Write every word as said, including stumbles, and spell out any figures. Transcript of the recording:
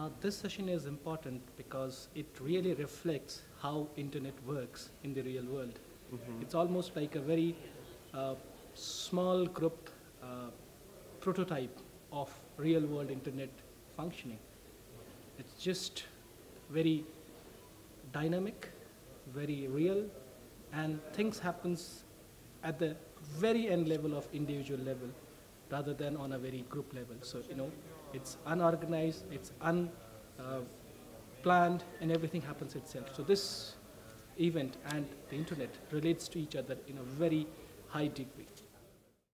Uh, this session is important because it really reflects how internet works in the real world. Mm-hmm. It's almost like a very uh, small group uh, prototype of real world internet functioning. It's just very dynamic, very real, and things happens at the very end level of individual level rather than on a very group level. So, you know, it's unorganized, it's unplanned, uh, and everything happens itself. So this event and the internet relates to each other in a very high degree.